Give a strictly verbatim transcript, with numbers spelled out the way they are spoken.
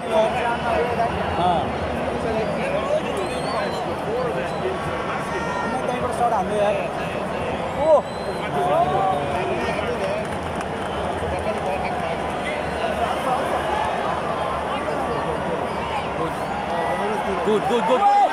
हाँ मैं त्यहीँबाट सट हाल्नु यार ओ गुड गुड गुड